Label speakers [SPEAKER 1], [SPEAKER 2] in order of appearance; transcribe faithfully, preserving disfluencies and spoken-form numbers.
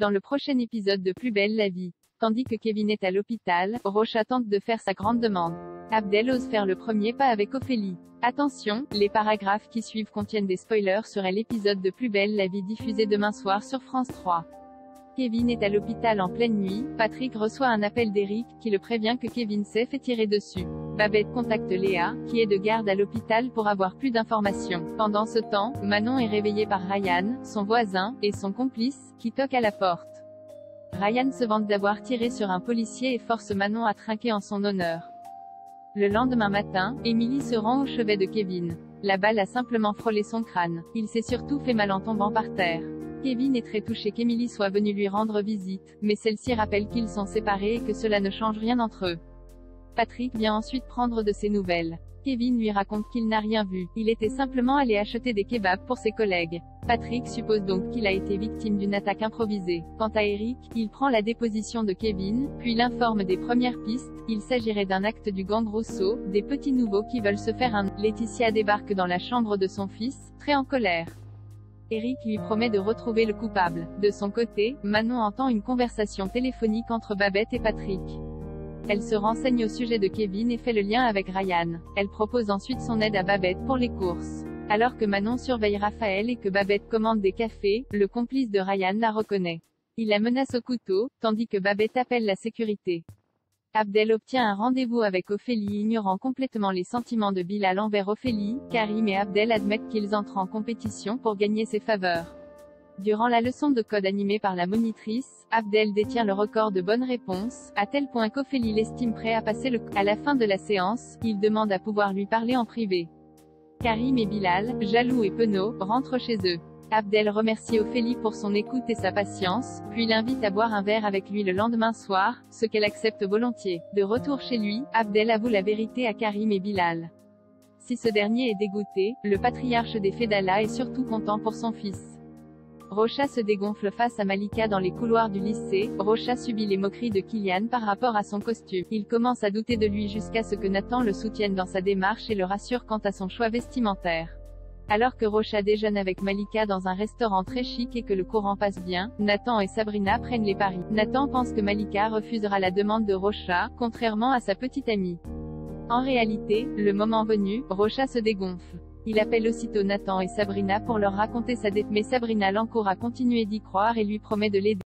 [SPEAKER 1] Dans le prochain épisode de Plus belle la vie. Tandis que Kevin est à l'hôpital, Rocha tente de faire sa grande demande. Abdel ose faire le premier pas avec Ophélie. Attention, les paragraphes qui suivent contiennent des spoilers sur l'épisode de Plus belle la vie diffusé demain soir sur France trois. Kevin est à l'hôpital en pleine nuit. Patrick reçoit un appel d'Eric, qui le prévient que Kevin s'est fait tirer dessus. Babette contacte Léa, qui est de garde à l'hôpital pour avoir plus d'informations. Pendant ce temps, Manon est réveillée par Ryan, son voisin, et son complice, qui toquent à la porte. Ryan se vante d'avoir tiré sur un policier et force Manon à trinquer en son honneur. Le lendemain matin, Emily se rend au chevet de Kevin. La balle a simplement frôlé son crâne. Il s'est surtout fait mal en tombant par terre. Kevin est très touché qu'Emily soit venue lui rendre visite, mais celle-ci rappelle qu'ils sont séparés et que cela ne change rien entre eux. Patrick vient ensuite prendre de ses nouvelles. Kevin lui raconte qu'il n'a rien vu, il était simplement allé acheter des kebabs pour ses collègues. Patrick suppose donc qu'il a été victime d'une attaque improvisée. Quant à Eric, il prend la déposition de Kevin, puis l'informe des premières pistes. Il s'agirait d'un acte du gang Rousseau, des petits nouveaux qui veulent se faire un. Laetitia débarque dans la chambre de son fils, très en colère. Eric lui promet de retrouver le coupable. De son côté, Manon entend une conversation téléphonique entre Babette et Patrick. Elle se renseigne au sujet de Kevin et fait le lien avec Ryan. Elle propose ensuite son aide à Babette pour les courses. Alors que Manon surveille Raphaël et que Babette commande des cafés, le complice de Ryan la reconnaît. Il la menace au couteau, tandis que Babette appelle la sécurité. Abdel obtient un rendez-vous avec Ophélie ignorant complètement les sentiments de Bilal envers Ophélie. Karim et Abdel admettent qu'ils entrent en compétition pour gagner ses faveurs. Durant la leçon de code animée par la monitrice, Abdel détient le record de bonnes réponses, à tel point qu'Ophélie l'estime prêt à passer le c***. À la fin de la séance, il demande à pouvoir lui parler en privé. Karim et Bilal, jaloux et penauds, rentrent chez eux. Abdel remercie Ophélie pour son écoute et sa patience, puis l'invite à boire un verre avec lui le lendemain soir, ce qu'elle accepte volontiers. De retour chez lui, Abdel avoue la vérité à Karim et Bilal. Si ce dernier est dégoûté, le patriarche des Fedala est surtout content pour son fils. Rocha se dégonfle face à Malika dans les couloirs du lycée. Rocha subit les moqueries de Kylian par rapport à son costume. Il commence à douter de lui jusqu'à ce que Nathan le soutienne dans sa démarche et le rassure quant à son choix vestimentaire. Alors que Rocha déjeune avec Malika dans un restaurant très chic et que le courant passe bien, Nathan et Sabrina prennent les paris. Nathan pense que Malika refusera la demande de Rocha, contrairement à sa petite amie. En réalité, le moment venu, Rocha se dégonfle. Il appelle aussitôt Nathan et Sabrina pour leur raconter sa dette, mais Sabrina l'encourage à continuer d'y croire et lui promet de l'aider.